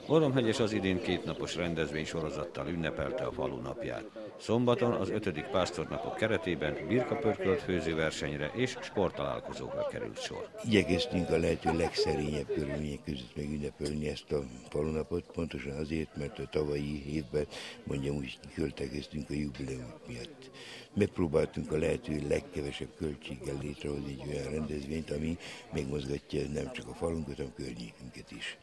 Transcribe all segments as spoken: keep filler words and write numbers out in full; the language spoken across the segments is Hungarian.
Oromhegyes az idén kétnapos rendezvény sorozattal ünnepelte a falu napját. Szombaton az ötödik pásztornapok keretében birkapörkölt főzőversenyre és sporttalálkozókra került sor. Igyekeztünk a lehető legszerényebb körülmények között megünnepelni ezt a falunapot, pontosan azért, mert a tavalyi évben, mondjam úgy, kiköltekeztünk a jubileumok miatt. Megpróbáltunk a lehető legkevesebb költséggel létrehozni egy olyan rendezvényt, ami megmozgatja nem csak a falunkat, hanem a környékünket is.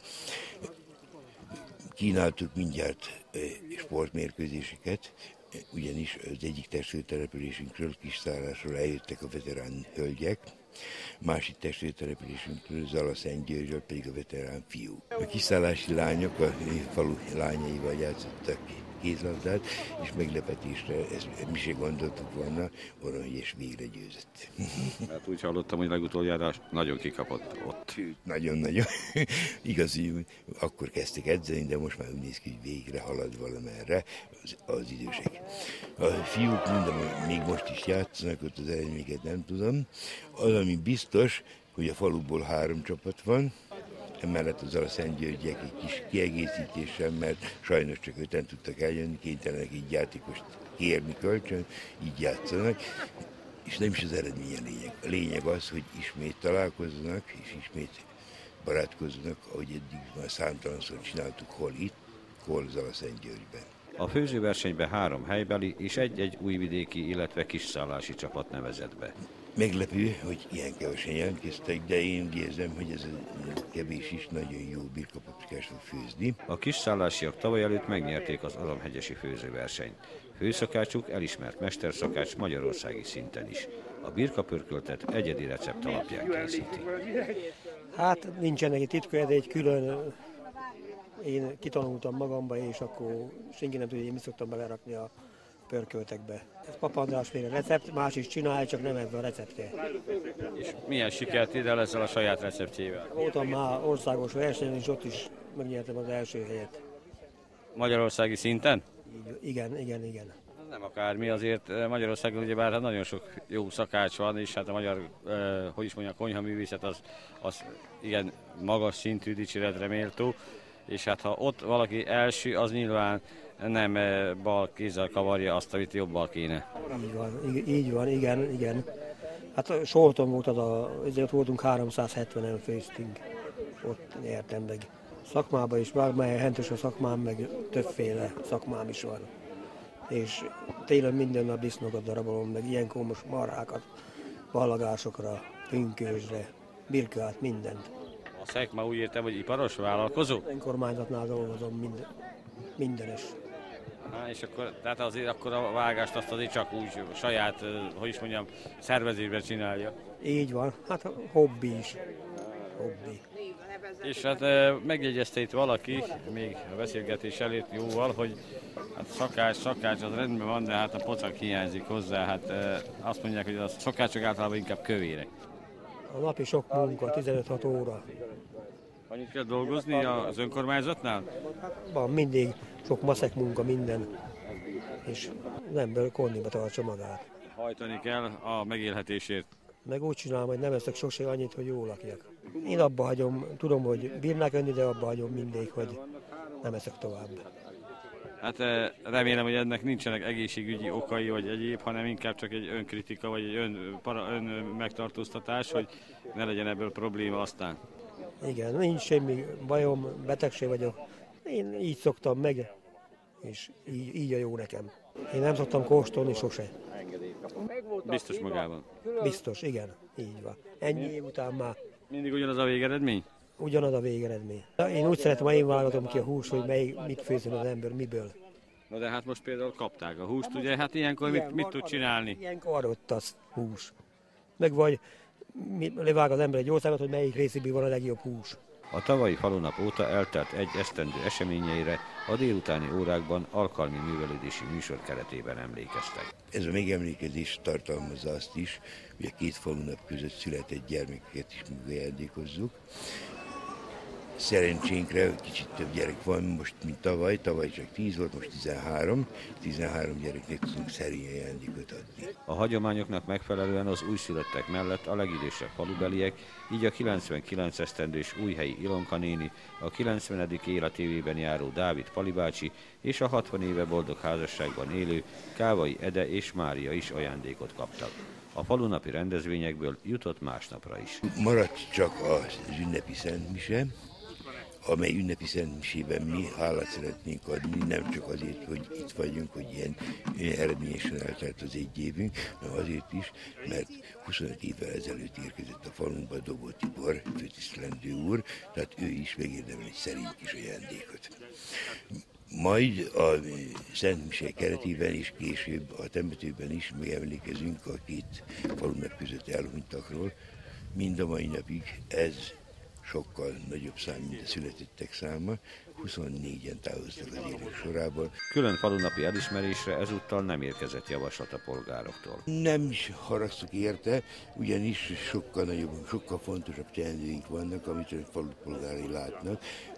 Kínáltuk mindjárt sportmérkőzéseket, ugyanis az egyik testvértelepülésünkről, Kisszállásról eljöttek a veterán hölgyek, másik testvértelepülésünkről, Zalaszentgyörgyről pedig a veterán fiú. A kiszállási lányok a falu lányaival játszottak kézlabdát, és meglepetésre, ezt mi se gondoltuk volna, Oromhegyes végre győzött. Hát úgy hallottam, hogy legutoljára nagyon kikapott ott. Nagyon-nagyon. Igaz, hogy akkor kezdtek edzeni, de most már úgy néz ki, hogy végre halad valamerre az, az idősek. A fiúk mondom, még most is játszanak, ott az eredményeket nem tudom. Az, ami biztos, hogy a faluból három csapat van, emellett az Zalaszentgyörgyiek egy kis kiegészítéssel, mert sajnos csak öten tudtak eljönni, kénytelenek így játékost kérni kölcsön, így játszanak, és nem is az eredmény a lényeg. A lényeg az, hogy ismét találkozzanak, és ismét barátkozzanak, ahogy eddig már számtalanszor csináltuk, hol itt, hol Zalaszentgyörgyben. A főzőversenyben három helybeli és egy-egy újvidéki, illetve kisszállási csapat nevezett be. Meglepő, hogy ilyen kevesen jelentkeztek, de én úgy érzem, hogy ez a kevés is nagyon jó birkapaprikás fog főzni. A kisszállásiak tavaly előtt megnyerték az Oromhegyesi főzőversenyt. Főszakácsuk elismert mesterszakács magyarországi szinten is. A birkapörköltet egyedi recept alapján készíti. Hát nincsen neki titkolja, de egy külön én kitanultam magamba, és akkor senki nem tudja, én mi szoktam belerakni a pörköltekbe. Ez Pap András féle recept, más is csinálja, csak nem ebben a receptje. És milyen sikert ide ezzel a saját receptjével? Voltam már országos versenyen, és ott is megnyertem az első helyet. Magyarországi szinten? Így, igen, igen, igen. Nem akármi, azért Magyarországon ugyebár nagyon sok jó szakács van, és hát a magyar, eh, hogy is mondjam, konyhaművészet az, az igen magas szintű, dicséretre méltó, és hát ha ott valaki első, az nyilván nem bal kézzel kavarja azt, amit jobbal kéne. Így van, így, így van, igen, igen. Hát Solton volt az a, ezért voltunk háromszázhetvenen főztünk, ott nyertem meg. Szakmában is, bármely hentes a szakmám, meg többféle szakmám is van. És télen minden nap disznókat darabolom, meg ilyenkor most marhákat, ballagásokra, pünkösre, birkát, mindent. A szakma úgy értem, hogy iparos vállalkozó? Önkormányzatnál dolgozom minden, mindenes. Há, és akkor, tehát azért akkor a vágást azt azért csak úgy saját, hogy is mondjam, szervezésben csinálja. Így van, hát hobbi is. Hobbi. És hát megjegyezte itt valaki, még a beszélgetés előtt jóval, hogy hát szakács, szakács az rendben van, de hát a pocak hiányzik hozzá. Hát azt mondják, hogy a szakácsok általában inkább kövérek. A napi sok munka, tizenöt-hat óra. Annyit kell dolgozni az önkormányzatnál? Van mindig sok maszek munka, minden, és az ember kondiba tartsa magát. Hajtani kell a megélhetésért. Meg úgy csinálom, hogy nem eszek sose annyit, hogy jól lakjak. Én abba hagyom, tudom, hogy bírnák enni, de abba hagyom mindig, hogy nem eszek tovább. Hát remélem, hogy ennek nincsenek egészségügyi okai vagy egyéb, hanem inkább csak egy önkritika vagy egy ön, para, ön megtartóztatás, hogy ne legyen ebből probléma aztán. Igen, nincs semmi bajom, betegség vagyok. Én így szoktam meg, és így, így a jó nekem. Én nem szoktam kóstolni sose. Biztos magában? Biztos, igen, így van. Ennyi év után már. Mindig ugyanaz a végeredmény? Ugyanaz a végeredmény. Én úgy szeretem, ha én válogatom ki a hús, hogy mely, mit főzön az ember, miből. Na de hát most például kapták a húst, ugye? Hát ilyenkor mit, mit tud csinálni? Ilyenkor adott az hús. Meg vagy levág az ember egy országot, hogy melyik részéből van a legjobb hús. A tavalyi falunap óta eltelt egy esztendő eseményeire a délutáni órákban alkalmi művelődési műsor keretében emlékeztek. Ez a megemlékezés tartalmazza azt is, hogy a két falunap között született gyermekeket is megajándékozzuk. Szerencsénkre kicsit több gyerek van most, mint tavaly. Tavaly csak tíz volt, most tizenhárom. tizenhárom gyereknek tudunk szerény ajándékot adni. A hagyományoknak megfelelően az újszülöttek mellett a legidősebb falubeliek, így a kilencvenkilenc esztendős Újhelyi Ilonka néni, a kilencvenedik életévében járó Dávid Pali bácsi és a hatvan éve boldog házasságban élő Kávai Ede és Mária is ajándékot kaptak. A falunapi rendezvényekből jutott másnapra is. Maradt csak az ünnepi szentmise, amely ünnepi szentmisében mi hálát szeretnénk adni, nem csak azért, hogy itt vagyunk, hogy ilyen eredményesen eltelt az egy évünk, hanem azért is, mert huszonöt évvel ezelőtt érkezett a falunkba Dobó Tibor, főtisztelendő úr, tehát ő is megérdemel egy szerény kis ajándékot. Majd a szentmise keretében és később a temetőben is megemlékezünk a két falunak között elhunytakról. Mind a mai napig ez sokkal nagyobb szám, mint a születettek száma. huszonnégyen távoztak az élők sorából. Külön falunapi elismerésre ezúttal nem érkezett javaslat a polgároktól. Nem is haragszok érte, ugyanis sokkal nagyobb, sokkal fontosabb teendőink vannak, amit a falupolgárai látnak.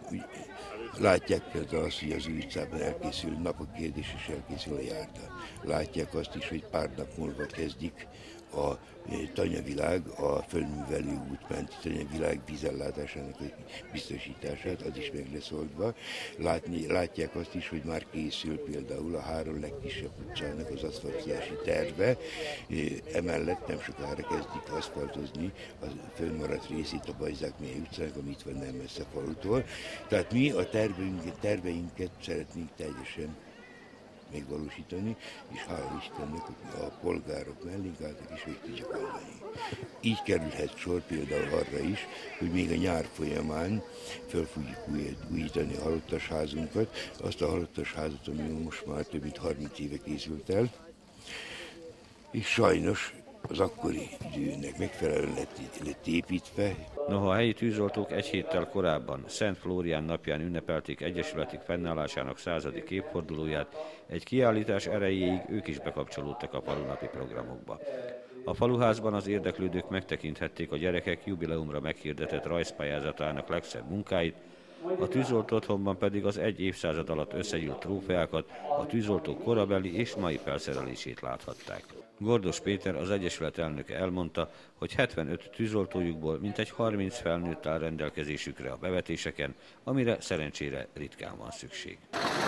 Látják például azt, hogy az új utcában elkészül napok kérdés, és elkészül a járda. Látják azt is, hogy pár nap múlva kezdik a tanyavilág, a földművelő út menti tanyavilág vízellátásának biztosítását, az is meg lesz oldva. Látni, látják azt is, hogy már készül például a három legkisebb utcának az aszfaltozási terve. Emellett nem sokára kezdik aszfaltozni a fönnmaradt részét a Bajzák-Mély utcának, amit van nem messze falutól. Tehát mi a terveinket, terveinket szeretnénk teljesen megvalósítani, és hála Istennek a polgárok mellénk álltak is végig tudjuk oldani. Így kerülhet sor például arra is, hogy még a nyár folyamán fel fogjuk újítani a halottasházunkat, azt a halottasházat, ami most már több mint harminc éve készült el, és sajnos az akkori időnek megfelelően lett, lett építve. Noha a helyi tűzoltók egy héttel korábban, Szent Flórián napján ünnepelték egyesületük fennállásának századik évfordulóját, egy kiállítás erejéig ők is bekapcsolódtak a falunapi programokba. A faluházban az érdeklődők megtekinthették a gyerekek jubileumra meghirdetett rajzpályázatának legszebb munkáit, a tűzoltó otthonban pedig az egy évszázad alatt összegyűlt trófeákat, a tűzoltók korabeli és mai felszerelését láthatták. Gordos Péter, az egyesület elnöke elmondta, hogy hetvenöt tűzoltójukból mintegy harminc felnőtt áll rendelkezésükre a bevetéseken, amire szerencsére ritkán van szükség.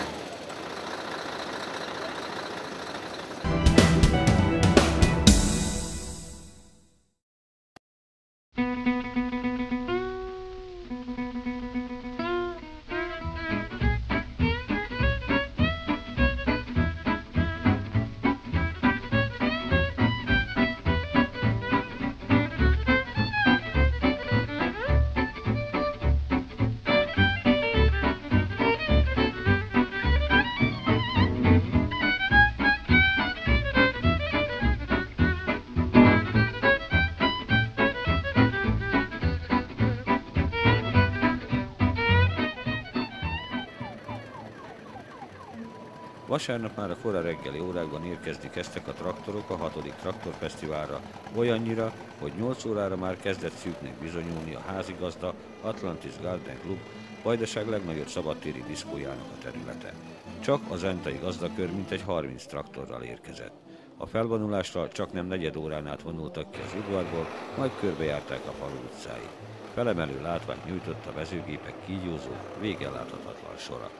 Vasárnap már a kora reggeli órákban érkezni kezdtek a traktorok a hatodik traktorfesztiválra, olyannyira, hogy nyolc órára már kezdett szűknek bizonyulni a házigazda Atlantis Garden Club, Vajdaság legnagyobb szabadtéri diszkójának a területe. Csak a zentai gazdakör mintegy harminc traktorral érkezett. A felvonulásra csak nem negyed órán át vonultak ki az udvarból, majd körbejárták a falu utcáit. Felemelő látványt nyújtott a vezőgépek kígyózó, végen láthatatlan sora.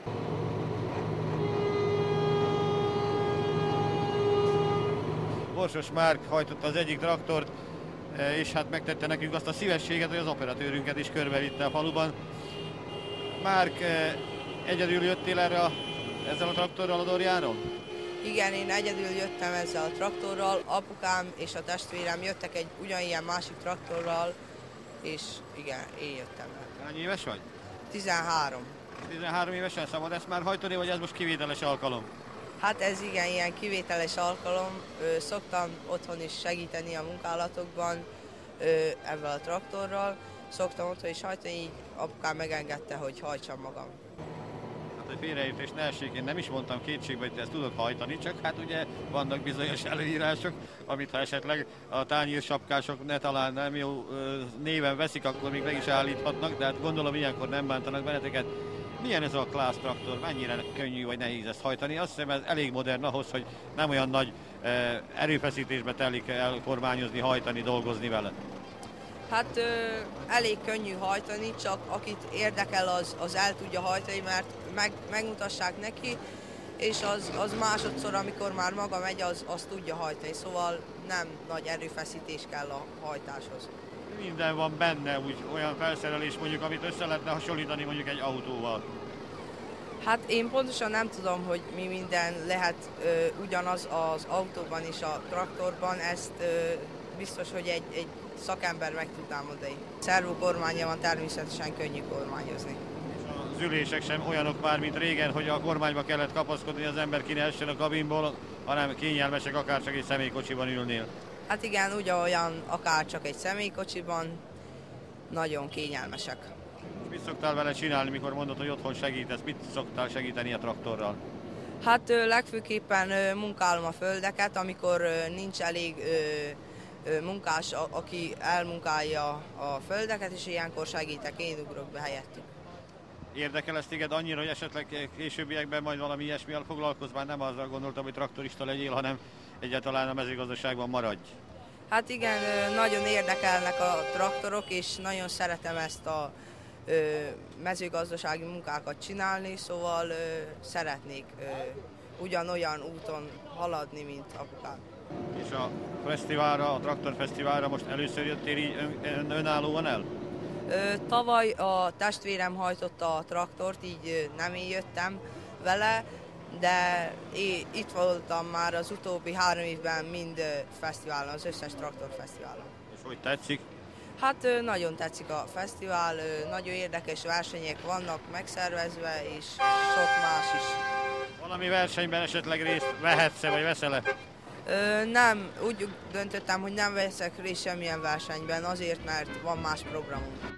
Borsos Márk hajtotta az egyik traktort, és hát megtette nekünk azt a szívességet, hogy az operatőrünket is körbevitte a faluban. Márk, egyedül jöttél erre a, ezzel a traktorral a Dorjáról? Igen, én egyedül jöttem ezzel a traktorral, apukám és a testvérem jöttek egy ugyanilyen másik traktorral, és igen, én jöttem el. Hány éves vagy? tizenhárom. tizenhárom évesen szabad ezt már hajtani, vagy ez most kivételes alkalom? Hát ez igen, ilyen kivételes alkalom. Szoktam otthon is segíteni a munkálatokban ebben a traktorral. Szoktam otthon is hajtani, így apukám megengedte, hogy hajtsam magam. Hát félreértés ne essék, én nem is mondtam kétségbe, hogy te ezt tudod hajtani, csak hát ugye vannak bizonyos előírások, amit ha esetleg a tányérsapkások ne talán nem jó néven veszik, akkor még meg is állíthatnak, de hát gondolom ilyenkor nem bántanak benneteket. Milyen ez a Claas traktor? Mennyire könnyű vagy nehéz ezt hajtani? Azt hiszem ez elég modern ahhoz, hogy nem olyan nagy erőfeszítésbe telik el kormányozni, hajtani, dolgozni vele. Hát ö, elég könnyű hajtani, csak akit érdekel, az, az el tudja hajtani, mert meg, megmutassák neki, és az, az másodszor, amikor már maga megy, az, az tudja hajtani, szóval nem nagy erőfeszítés kell a hajtáshoz. Minden van benne, úgy olyan felszerelés mondjuk, amit össze lehetne hasonlítani mondjuk egy autóval. Hát én pontosan nem tudom, hogy mi minden lehet ö, ugyanaz az autóban és a traktorban, ezt ö, biztos, hogy egy, egy szakember meg tudná mondani. Szervó kormánya van, természetesen könnyű kormányozni. Az ülések sem olyanok már, mint régen, hogy a kormányba kellett kapaszkodni, hogy az ember ki ne essen a kabinból, hanem kényelmesek, akár csak egy személykocsiban ülnél. Hát igen, ugyanolyan, akár csak egy személykocsiban, nagyon kényelmesek. Mit szoktál vele csinálni, mikor mondod, hogy otthon segítesz? Mit szoktál segíteni a traktorral? Hát ö, legfőképpen ö, munkálom a földeket, amikor ö, nincs elég ö, ö, munkás, a, aki elmunkálja a földeket, és ilyenkor segítek, én ugrok be helyettük. Érdekel ez téged annyira, hogy esetleg későbbiekben majd valami ilyesmivel foglalkozz? Már nem azzal gondoltam, hogy traktorista legyél, hanem egyáltalán a mezőgazdaságban maradj. Hát igen, ö, nagyon érdekelnek a traktorok, és nagyon szeretem ezt a ö, mezőgazdasági munkákat csinálni, szóval ö, szeretnék ö, ugyanolyan úton haladni, mint apukám. És a fesztiválra, a traktorfesztiválra most először jöttél így ön, ön, önállóan el? Ö, tavaly a testvérem hajtotta a traktort, így ö, nem én jöttem vele, de én itt voltam már az utóbbi három évben mind ö, fesztiválon, az összes traktorfesztiválon. És hogy tetszik? Hát ö, nagyon tetszik a fesztivál, ö, nagyon érdekes versenyek vannak megszervezve, és sok más is. Valami versenyben esetleg részt vehetsz-e, vagy veszel-e? Ö, nem, úgy döntöttem, hogy nem veszek részt semmilyen versenyben, azért, mert van más programunk.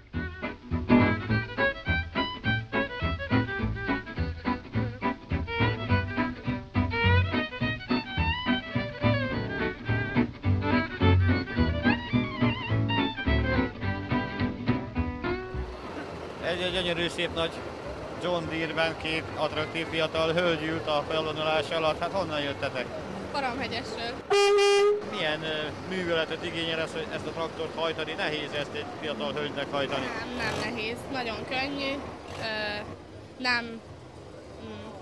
Egy gyönyörű szép nagy John Deere-ben két attraktív fiatal hölgy ült a felvonulás alatt. Hát honnan jöttetek? Paramhegyesről. Milyen uh, műveletet igényel ezt, ezt a traktort hajtani? Nehéz ezt egy fiatal hölgynek hajtani? Nem, nem nehéz, nagyon könnyű, ö, nem, mm,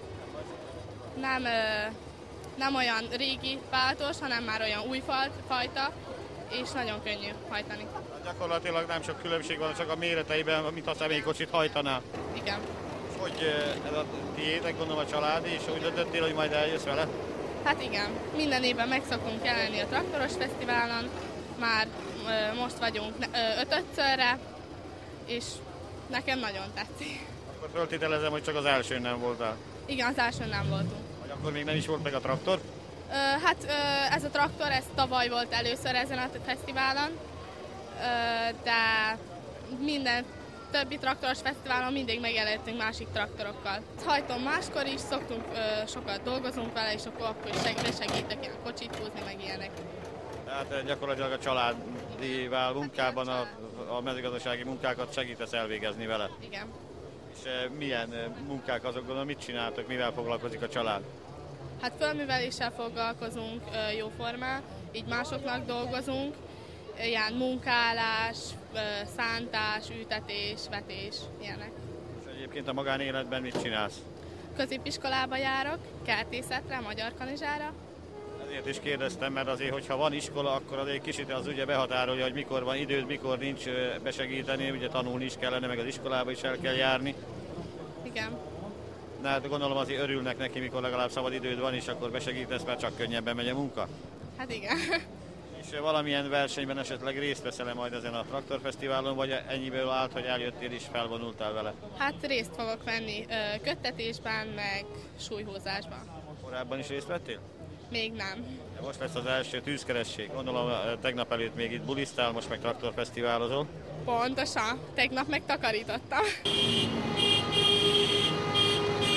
nem, ö, nem olyan régi váltós, hanem már olyan új fajta, és nagyon könnyű hajtani. Hát gyakorlatilag nem sok különbség van, csak a méreteiben, mint a személykocsit hajtanál. Igen. Hogy uh, ez a tiétek, gondolom a család, és úgy döntöttél, hogy majd eljössz vele? Hát igen, minden évben meg szoktunk jelenni a traktoros fesztiválon, már ö, most vagyunk ötödszörre, és nekem nagyon tetszik. Akkor föltételezem, hogy csak az elsőn nem voltál. Igen, az elsőn nem voltunk. Vagy akkor még nem is volt meg a traktor? Ö, hát ö, ez a traktor, ez tavaly volt először ezen a fesztiválon, ö, de minden többi traktoros fesztiválon mindig megjelentünk másik traktorokkal. Hajtom máskor is, szoktunk, ö, sokat dolgozunk vele, és akkor, akkor segítek ilyen kocsit húzni, meg ilyenek. Tehát gyakorlatilag a családi munkában a, a mezőgazdasági munkákat segítesz elvégezni vele. Igen. És milyen munkák azok, gondolom, mit csináltok, mivel foglalkozik a család? Hát fölműveléssel foglalkozunk jóformán, így másoknak dolgozunk, ilyen munkálás, szántás, ültetés, vetés, ilyenek. És egyébként a magánéletben mit csinálsz? Középiskolába járok, kertészetre, magyar kanizsára. Ezért is kérdeztem, mert azért, hogyha van iskola, akkor azért kicsit az ugye behatárolja, hogy mikor van időd, mikor nincs besegíteni, ugye tanulni is kellene, meg az iskolába is el kell járni. Igen. De hát gondolom azért örülnek neki, mikor legalább szabad időd van, és akkor besegítesz, mert csak könnyebben megy a munka. Hát igen. És valamilyen versenyben esetleg részt veszel-e majd ezen a traktorfesztiválon, vagy ennyiből állt, hogy eljöttél és felvonultál vele? Hát részt fogok venni köttetésben, meg súlyhúzásban. Korábban is részt vettél? Még nem. De most lesz az első tűzkeresség. Gondolom tegnap előtt még itt bulisztál, most meg traktorfesztiválozol. Pontosan. Tegnap meg takarítottam.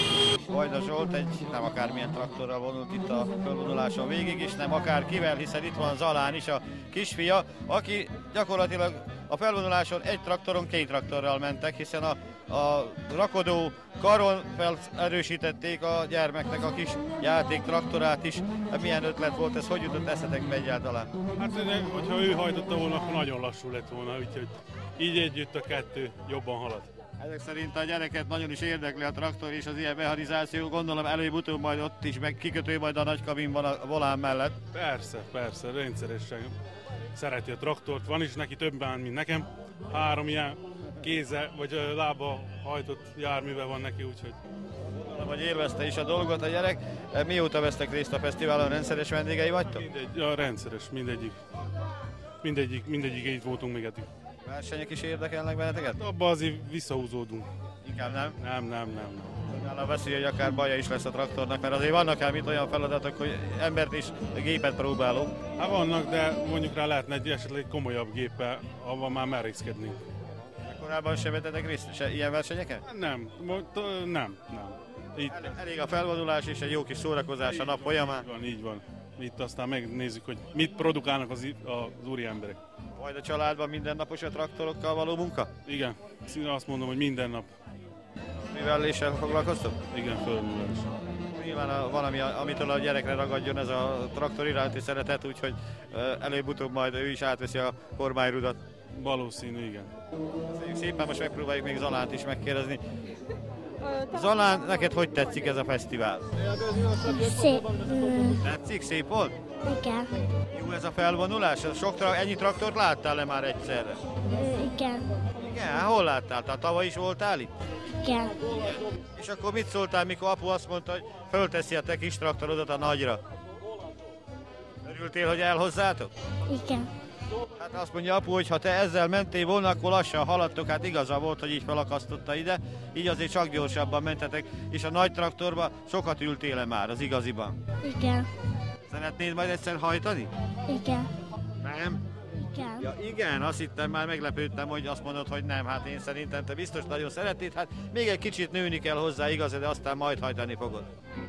Vajda Zsolt egy nem akármilyen traktorral vonult itt a fölvonuláson végig, és nem akárkivel, hiszen itt van Zalán is, a kisfia, aki gyakorlatilag a felvonuláson egy traktoron két traktorral mentek, hiszen a, a rakodó karon felerősítették a gyermeknek a kis játék traktorát is. Hát milyen ötlet volt ez, hogy jutott eszetekbe egyáltalán? Hát, hogyha ő hajtotta volna, akkor nagyon lassú lett volna, úgyhogy így együtt a kettő jobban halad. Ezek szerint a gyereket nagyon is érdekli a traktor és az ilyen mechanizáció, gondolom előbb-utóbb majd ott is, meg kikötő majd a nagy kabinban a volán mellett. Persze, persze, rendszeresen szereti a traktort, van is neki több bán, mint nekem, három ilyen kézzel vagy lába hajtott járműve van neki, úgyhogy... Gondolom, hogy élvezte is a dolgot a gyerek. Mióta vesztek részt a fesztiválon, rendszeres vendégei vagytok? Mindegy, a rendszeres, mindegyik, mindegyik, mindegyik így voltunk még eddig. Versenyek is érdekelnek benneteket? Abba azért visszahúzódunk. Inkább nem? Nem, nem, nem. Nála veszély, hogy akár baja is lesz a traktornak, mert azért vannak ám itt olyan feladatok, hogy embert is, gépet próbálunk. Hát vannak, de mondjuk rá lehetne egy esetleg komolyabb géppel, avval már merészkednénk. Korábban sem vettetek részt se ilyen versenyeken? Nem, nem, nem. Itt... Elég, elég a felvonulás és egy jó kis szórakozás a nap folyamán. Így van, így van. Itt aztán megnézzük, hogy mit produkálnak az, az úri emberek. Majd a családban mindennapos a traktorokkal való munka? Igen, szinte azt mondom, hogy minden nap. Műveléssel foglalkoztok? Igen, fölművelés. Nyilván a, valami, amitől a gyerekre ragadjon ez a traktor iránti szeretet, úgyhogy előbb-utóbb majd ő is átveszi a kormányrudat. Valószínű, igen. Szépen most megpróbáljuk még Zalánt is megkérdezni. Zalán, neked hogy tetszik ez a fesztivál? Szép. Tetszik? Szép volt? Igen. Jó ez a felvonulás? Sok tra- ennyi traktort láttál-e már egyszerre? Igen. Igen, hol láttál? Tehát tavaly is voltál itt? Igen. És akkor mit szóltál, mikor apu azt mondta, hogy fölteszi a te kis traktorodat a nagyra? Örültél, hogy elhozzátok? Igen. Hát azt mondja apu, hogy ha te ezzel mentél volna, akkor lassan haladtok, hát igaza volt, hogy így felakasztotta ide, így azért csak gyorsabban mentetek, és a nagy traktorba sokat ültél már, az igaziban. Igen. Szeretnéd majd egyszer hajtani? Igen. Nem? Igen. Ja igen, azt hittem, már meglepődtem, hogy azt mondod, hogy nem, hát én szerintem te biztos nagyon szeretnéd, hát még egy kicsit nőni kell hozzá, igaz, de aztán majd hajtani fogod.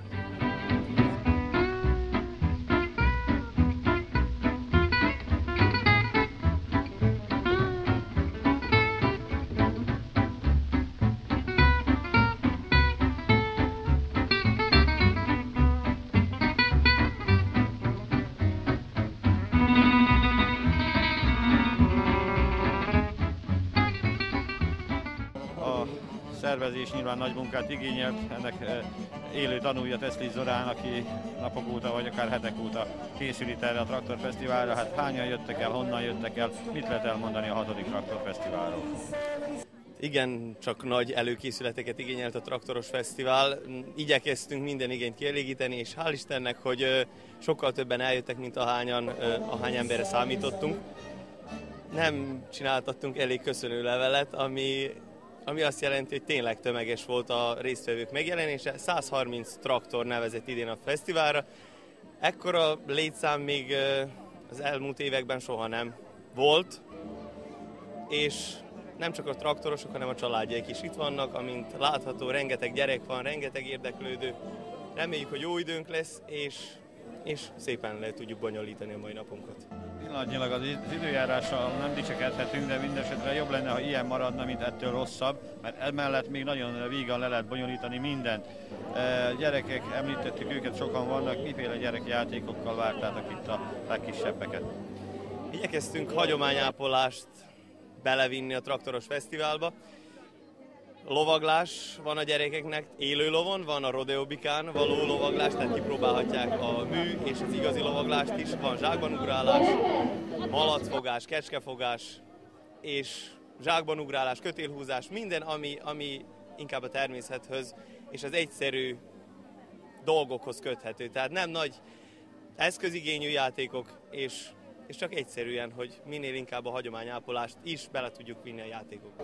Szervezés nyilván nagy munkát igényelt, ennek élő tanulja Teszli Zorán, aki napok óta vagy akár hetek óta készül itt erre a traktorfesztiválra. Hát hányan jöttek el, honnan jöttek el, mit lehet elmondani a hatodik traktorfesztiválról? Igen, csak nagy előkészületeket igényelt a traktoros fesztivál. Igyekeztünk minden igényt kielégíteni, és hál' Istennek, hogy sokkal többen eljöttek, mint ahányan, ahány emberre számítottunk. Nem csináltattunk elég köszönőlevelet, ami ami azt jelenti, hogy tényleg tömeges volt a résztvevők megjelenése. száz harminc traktor nevezett idén a fesztiválra. Ekkora létszám még az elmúlt években soha nem volt, és nem csak a traktorosok, hanem a családjaik is itt vannak, amint látható, rengeteg gyerek van, rengeteg érdeklődő. Reméljük, hogy jó időnk lesz, és, és szépen le tudjuk bonyolítani a mai napunkat. Pillanatnyilag az időjárással nem dicsekedhetünk, de mindesetre jobb lenne, ha ilyen maradna, mint ettől rosszabb, mert emellett még nagyon vígan le lehet bonyolítani mindent. E, gyerekek, említettük őket, sokan vannak, miféle gyerekjátékokkal vártátok itt a legkisebbeket? Igyekeztünk hagyományápolást belevinni a traktoros fesztiválba. Lovaglás van a gyerekeknek, élő lovon, van a rodeobikán való lovaglás, tehát kipróbálhatják a mű és az igazi lovaglást is, van zsákbanugrálás, malacfogás, kecskefogás és zsákbanugrálás, kötélhúzás, minden, ami, ami inkább a természethez és az egyszerű dolgokhoz köthető. Tehát nem nagy eszközigényű játékok, és, és csak egyszerűen, hogy minél inkább a hagyományápolást is bele tudjuk vinni a játékokba.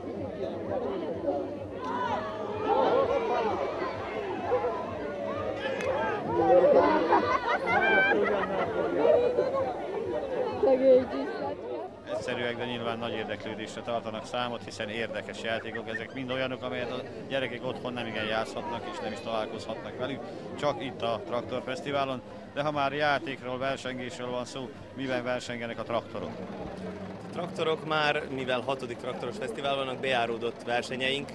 egyszerűek, de nyilván nagy érdeklődésre tartanak számot, hiszen érdekes játékok. Ezek mind olyanok, amelyet a gyerekek otthon nem igen játszhatnak, és nem is találkozhatnak velük, csak itt a Traktorfesztiválon. De ha már játékról, versengésről van szó, miben versengenek a traktorok? A traktorok már, mivel hatodik traktoros fesztivál vannak, bejáródott versenyeink.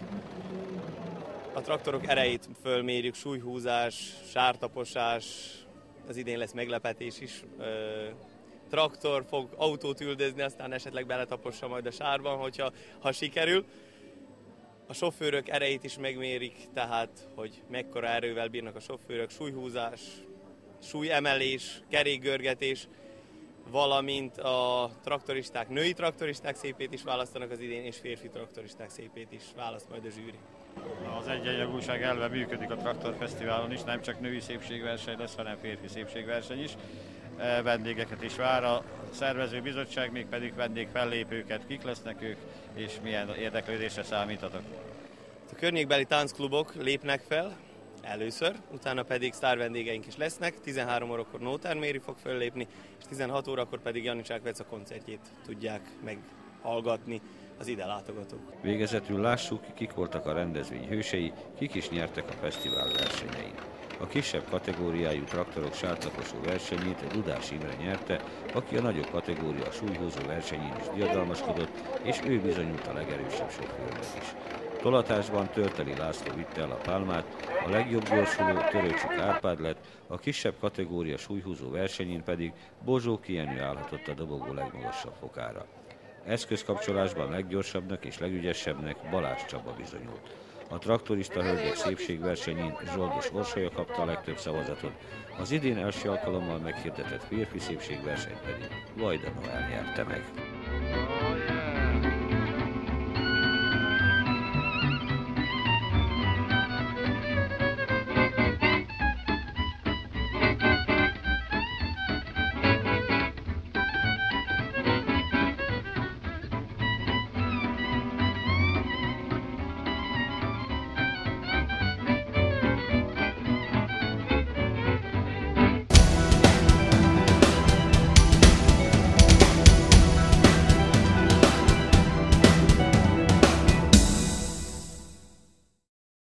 A traktorok erejét fölmérjük, súlyhúzás, sártaposás, az idén lesz meglepetés is. Traktor fog autót üldözni, aztán esetleg beletapossa majd a sárban, hogyha ha sikerül. A sofőrök erejét is megmérik, tehát hogy mekkora erővel bírnak a sofőrök, súlyhúzás, súlyemelés, kerékgörgetés, valamint a traktoristák, női traktoristák szépét is választanak az idén, és férfi traktoristák szépét is választ majd a zsűri. Az egyenjogúság elve működik a Traktorfesztiválon is, nem csak női szépségverseny lesz, hanem férfi szépségverseny is. Vendégeket is vár a szervező bizottság, még pedig vendégfellépőket, kik lesznek ők, és milyen érdeklődésre számítatok? A környékbeli táncklubok lépnek fel először, utána pedig sztár vendégeink is lesznek. tizenhárom órakor Nótár Méri fog föllépni, és tizenhat órakor pedig Janicsák Veca koncertjét tudják meghallgatni az ide látogatók. Végezetül lássuk, kik voltak a rendezvény hősei, kik is nyertek a fesztivál versenyein. A kisebb kategóriájú traktorok sártaposó versenyét Dudás Imre nyerte, aki a nagyobb kategória súlyhúzó versenyén is diadalmaskodott, és ő bizonyult a legerősebb sofőrnek is. Tolatásban Törteli László vitte el a pálmát, a legjobb gyorsuló Törőcsik Árpád lett, a kisebb kategória súlyhúzó versenyén pedig Bozsóki Jenő állhatott a dobogó legmagasabb fokára. Eszközkapcsolásban leggyorsabbnak és legügyesebbnek Balázs Csaba bizonyult. A traktorista hölgyek szépségversenyén Zsoldos Orsolya kapta a legtöbb szavazatot, az idén első alkalommal meghirdetett férfi szépségverseny pedig Vajda Noel nyerte meg.